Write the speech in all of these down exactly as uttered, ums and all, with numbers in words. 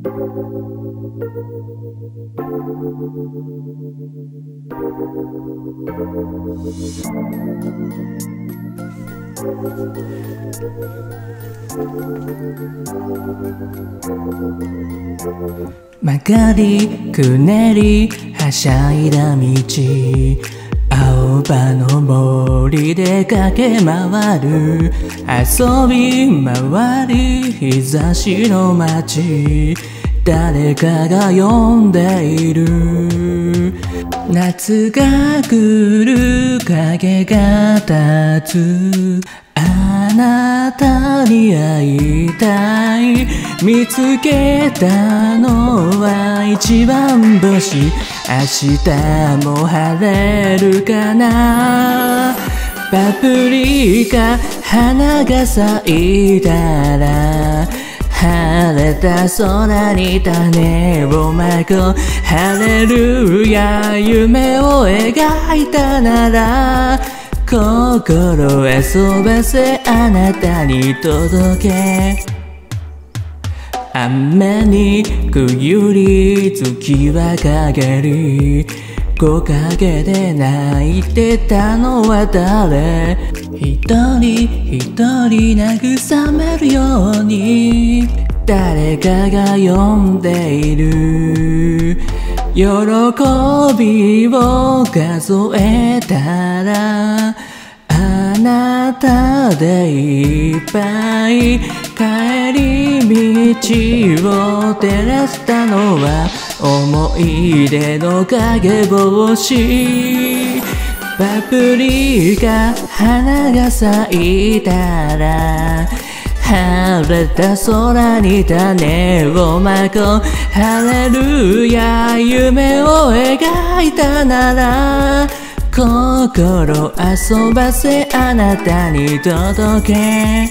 曲がりくねりはしゃいだ道、青葉の森で駆け回る、遊び回り日差しの街、誰かが呼んでいる。夏が来る影が立つ、あなたに会いたい。見つけたのは一番星、明日も晴れるかな。パプリカ花が咲いたら、晴れた空に種をまこう。ハレルヤ、夢を描いたなら、心遊ばせあなたに届け。雨に冬り月は陰り、木陰で泣いてたのは誰。一人一人慰めるように誰かが呼んでいる。喜びを数えたらあなたでいっぱい。帰り道を照らしたのは思い出の影帽子。パプリカ花が咲いたら、晴れた空に種をまこう。ハレルヤ、夢を描いたなら、心遊ばせあなたに届け。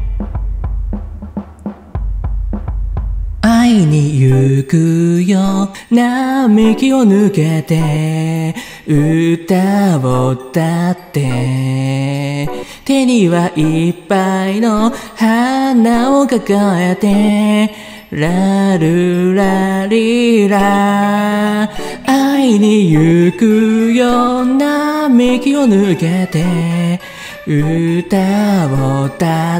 会いに行くよ並木を抜けて、歌を歌って、手にはいっぱいの花を抱えて、ラルラリラ。会いに行くよ並木を抜けて、歌を歌って、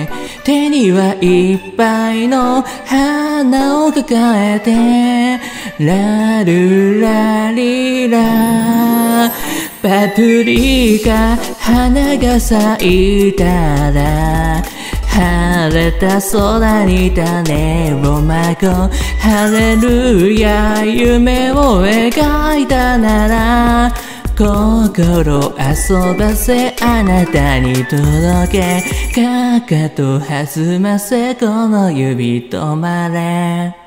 手にはいっぱいの花を抱えて、ラルラリラ。パプリカ花が咲いたら、晴れた空に種をまこう。ハレルヤ、夢を描いたなら、心遊ばせあなたに届け。かかと弾ませこの指止まれ。